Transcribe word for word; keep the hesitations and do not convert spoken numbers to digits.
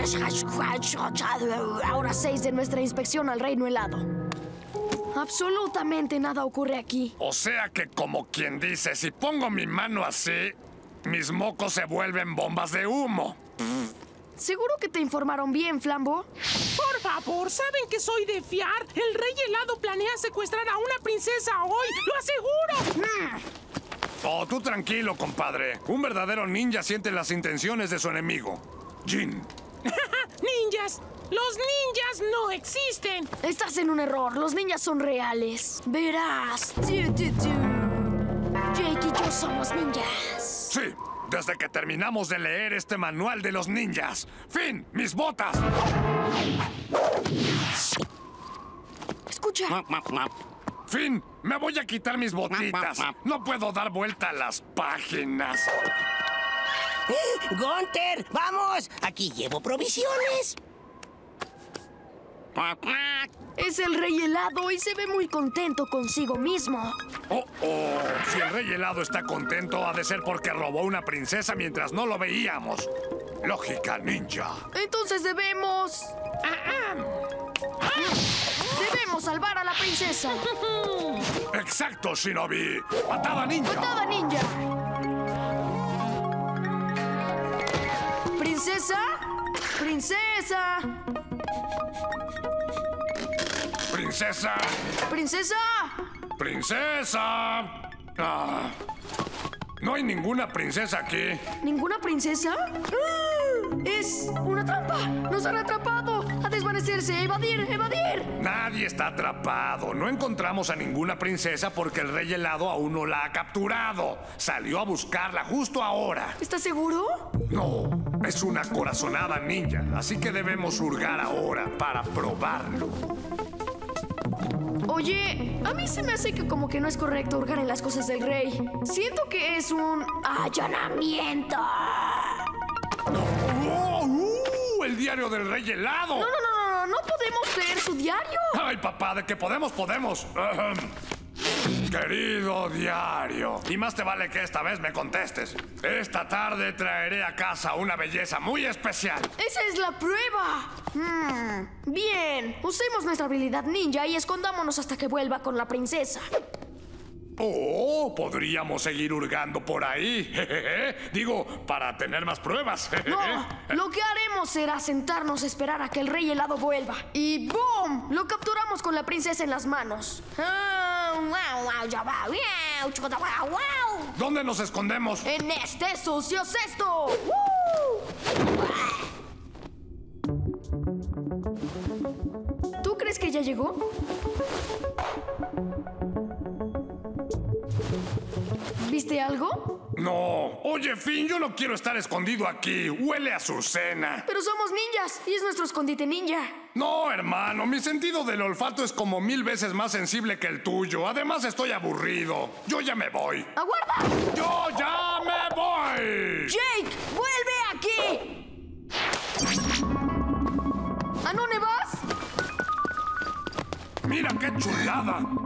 Hora seis de nuestra inspección al reino helado. Absolutamente nada ocurre aquí. O sea que, como quien dice, si pongo mi mano así, mis mocos se vuelven bombas de humo. ¿Seguro que te informaron bien, Flambo? Por favor, ¿saben que soy de fiar? El rey helado planea secuestrar a una princesa hoy, ¡lo aseguro! Mm. Oh, tú tranquilo, compadre. Un verdadero ninja siente las intenciones de su enemigo. Jin. ¡Ninjas! ¡Los ninjas no existen! Estás en un error. Los ninjas son reales. Verás. Tu, tu, tu. Jake y yo somos ninjas. Sí, desde que terminamos de leer este manual de los ninjas. ¡Fin! ¡Mis botas! Escucha. ¡Fin! Me voy a quitar mis botitas. No puedo dar vuelta a las páginas. ¡Eh, Gunther! ¡Vamos! Aquí llevo provisiones. Es el rey helado y se ve muy contento consigo mismo. Oh, oh. Si el rey helado está contento, ha de ser porque robó una princesa mientras no lo veíamos. Lógica ninja. Entonces debemos... Debemos salvar a la princesa. Exacto, Shinobi. ¡Patada ninja! ¡Patada ninja! ¡Princesa! ¡Princesa! ¡Princesa! ¡Princesa! ¡Princesa! Ah, no hay ninguna princesa aquí. ¿Ninguna princesa? ¡Ah! ¡Es una trampa! ¡Nos han atrapado! ¡A desvanecerse! ¡Evadir! ¡Evadir! Nadie está atrapado. No encontramos a ninguna princesa porque el rey helado aún no la ha capturado. Salió a buscarla justo ahora. ¿Estás seguro? No, es una corazonada ninja, así que debemos hurgar ahora para probarlo. Oye, a mí se me hace que como que no es correcto hurgar en las cosas del rey. Siento que es un allanamiento. ¡Oh! ¡Uh! ¡El diario del rey helado! No, no, no, no, no podemos leer su diario. ¡Ay, papá! ¿De que podemos? ¡Podemos! Ahem. Querido diario, y más te vale que esta vez me contestes. Esta tarde traeré a casa una belleza muy especial. ¡Esa es la prueba! Hmm, bien, usemos nuestra habilidad ninja y escondámonos hasta que vuelva con la princesa. Oh, podríamos seguir hurgando por ahí. Jejeje. Digo, para tener más pruebas. No, lo que haremos será sentarnos a esperar a que el rey helado vuelva. Y ¡boom! Lo capturamos con la princesa en las manos. ¿Dónde nos escondemos? En este sucio cesto. ¿Tú crees que ya llegó? ¿Viste algo? No. Oye, Finn, yo no quiero estar escondido aquí. Huele a Azucena. Pero somos ninjas y es nuestro escondite ninja. No, hermano, mi sentido del olfato es como mil veces más sensible que el tuyo. Además, estoy aburrido. Yo ya me voy. ¡Aguarda! ¡Yo ya me voy! ¡Jake! ¡Vuelve aquí! ¿A dónde vas? ¡Mira qué chulada!